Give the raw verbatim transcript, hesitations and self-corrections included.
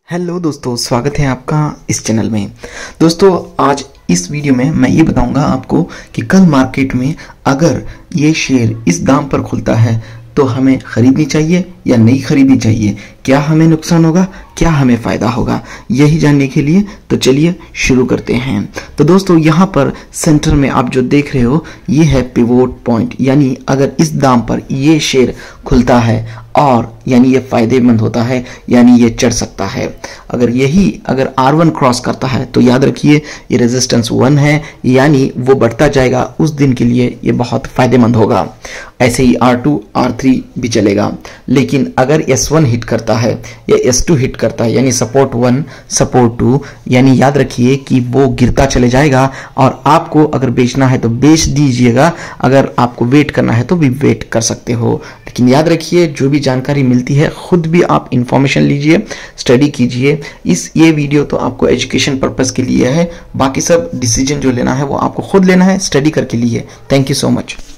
Hello दोस्तों, स्वागत है आपका इस चैनल में। दोस्तों आज इस वीडियो में मैं ये बताऊंगा आपको कि कल मार्केट में अगर ये शेयर इस दाम पर खुलता है तो हमें खरीदनी चाहिए या नहीं खरीदनी चाहिए, क्या हमें नुकसान होगा, क्या हमें फायदा होगा। यही जानने के लिए तो चलिए शुरू करते हैं। तो दोस्तों यहाँ पर सेंटर में आप जो देख रहे हो ये है पिवोट पॉइंट, यानी अगर इस दाम पर ये शेयर खुलता है और यानी ये फायदेमंद होता है, यानी ये चढ़ सकता है। अगर यही अगर आर वन क्रॉस करता है तो याद रखिए ये रेजिस्टेंस वन है, यानी वो बढ़ता जाएगा, उस दिन के लिए ये बहुत फायदेमंद होगा। ऐसे ही आर टू आर थ्री भी चलेगा। लेकिन अगर एस वन हिट करता है या एस टू हिट करता है यानी सपोर्ट वन सपोर्ट टू, यानी याद रखिए कि वो गिरता चले जाएगा और आपको अगर बेचना है तो बेच दीजिएगा, अगर आपको वेट करना है तो भी वेट कर सकते हो। लेकिन याद रखिए जो भी जानकारी मिलती है खुद भी आप इंफॉर्मेशन लीजिए, स्टडी कीजिए। इस ये वीडियो तो आपको एजुकेशन पर्पस के लिए है, बाकी सब डिसीजन जो लेना है वो आपको खुद लेना है, स्टडी करके लिए। Thank you so much.